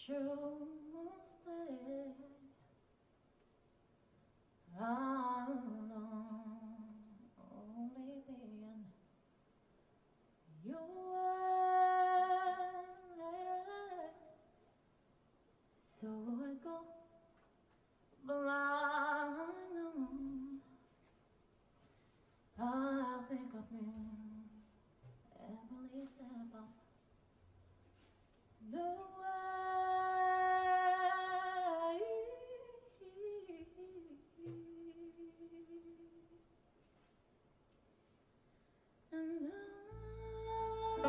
true stay alone, only then your way. So I go blind. I think of me every step of the way. And I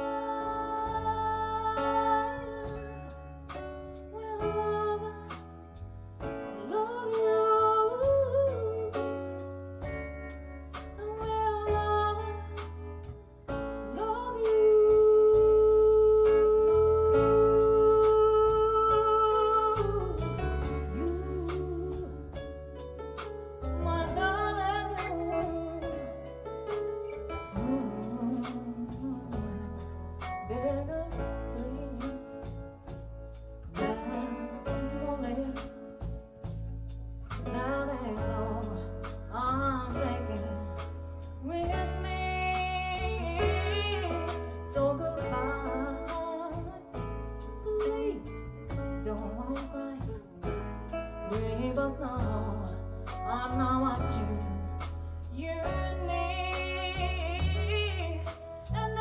will always love you. I will always love you. My darling, bitter sweet memories. That is all I'm taking with me. So goodbye, please don't cry. We both know I'm not what you need, and I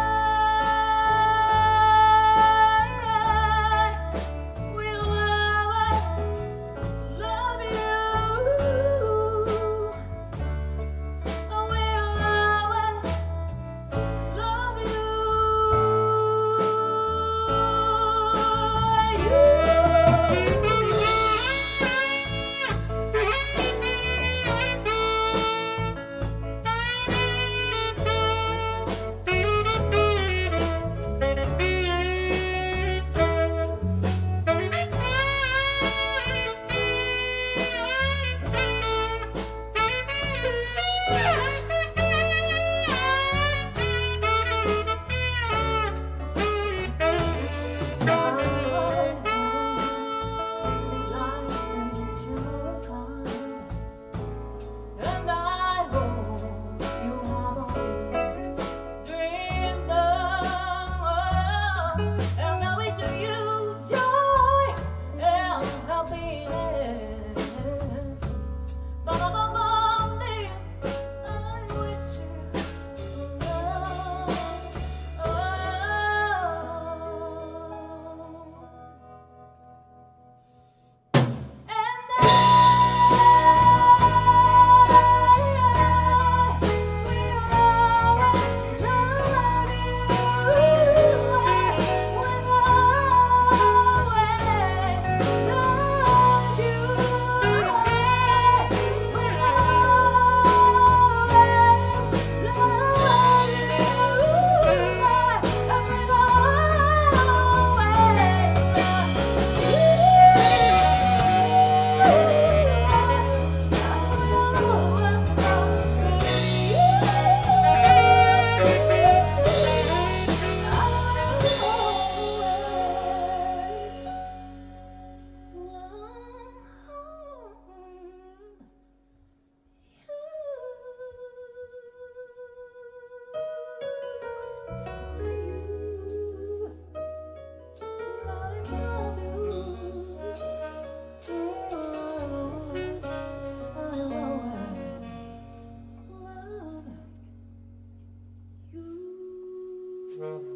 will always love you. I will always love you. And I hope you have all dreamed of, and I wish you joy and happiness. But above all this, I wish you love. And I love you.